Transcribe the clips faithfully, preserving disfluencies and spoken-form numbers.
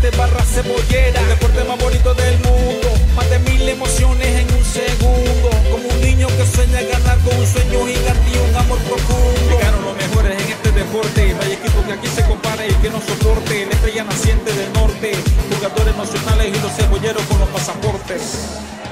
fuerte barra cebollera. El deporte más bonito del mundo, más de mil emociones en un segundo. Como un niño que sueña ganar con un sueño gigante y un amor profundo. Llegaron los mejores en este deporte, no hay equipo que aquí se compare y que no soporte. La estrella naciente del norte, jugadores nacionales y los cebolleros con los pasaportes.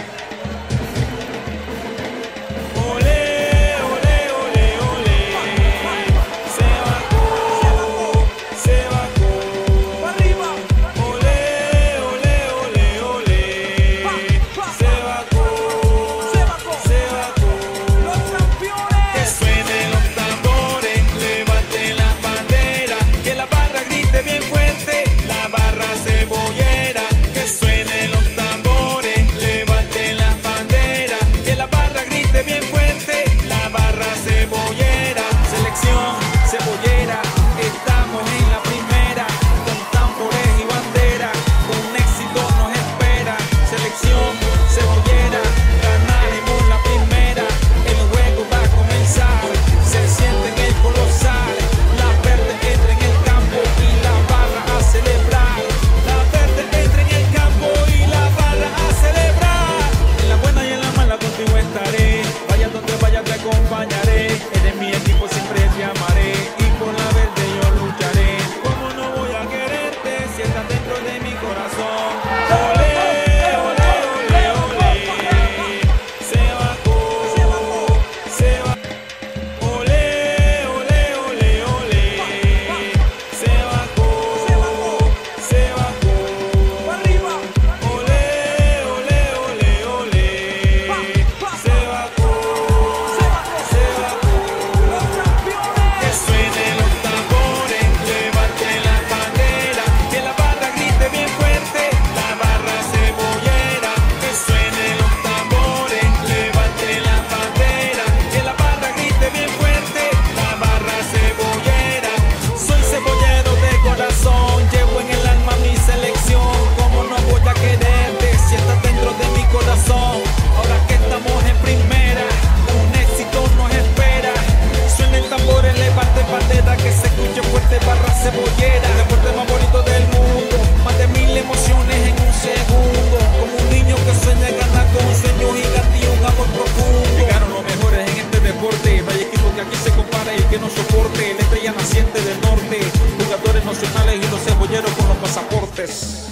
Nacionales y los cebolleros con los pasaportes.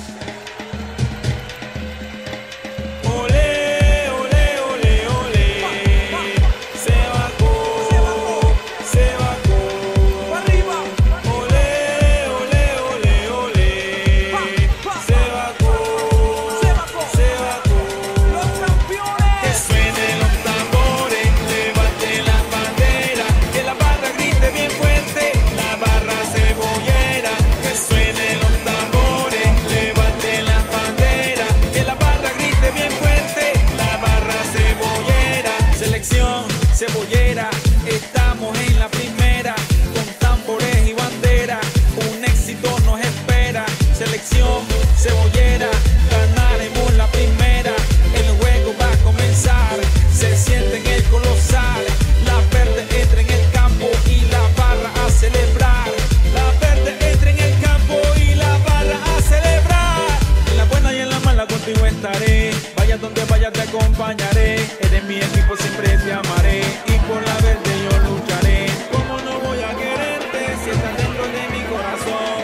Cebollera, estamos en la primera, con tambores y bandera, un éxito nos espera. Selección cebollera, ganaremos la primera, el juego va a comenzar, se siente en el colosal, la verde entra en el campo y la barra a celebrar, la verde entra en el campo y la barra a celebrar. En la buena y en la mala contigo estaré, vaya donde vaya te acompañaré, eres mi equipo, siempre te amaré. Y por la verde yo lucharé. ¿Cómo no voy a quererte si estás dentro de mi corazón?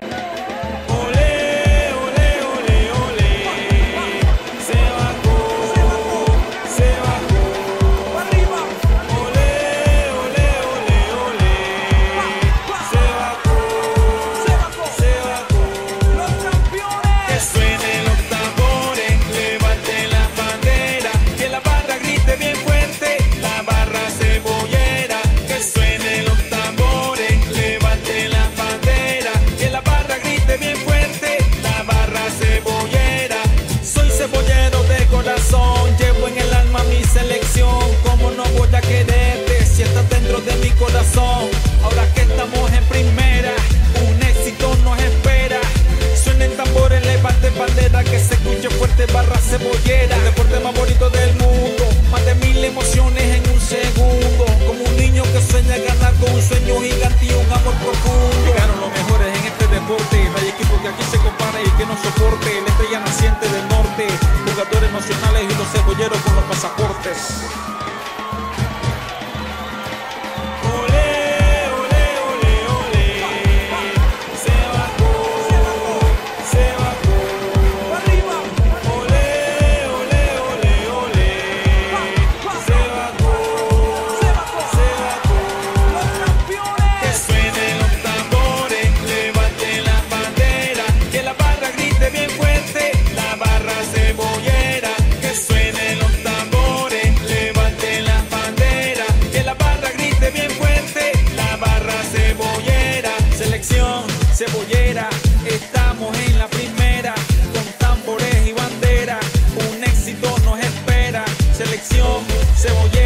Olé, olé, olé, olé. Se bajó, se bajó. Arriba. Olé, olé, olé, olé. Se bajó, se bajó, se bajó. Los campeones. Que suenen los tambores, levanten la bandera, que la barra grite bien fuerte. La barra cebollera, que suenen los tambores, levante la bandera, que la barra grite bien fuerte, la barra cebollera. Soy cebollero de corazón, llevo en el alma mi selección. ¿Cómo no voy a quererte si estás dentro de mi corazón? Ahora que estamos en primera, un éxito nos espera. Suenen tambores, levante bandera, que se escuche fuerte barra cebollera. El deporte más bonito del mundo, más de mil emociones en un segundo. Como un niño que sueña ganar con un sueño gigante y un amor profundo. Llegaron los mejores en este deporte, no hay equipo que aquí se compare y que no cebollera, estamos en la primera, con tambores y bandera, un éxito nos espera. Selección cebollera.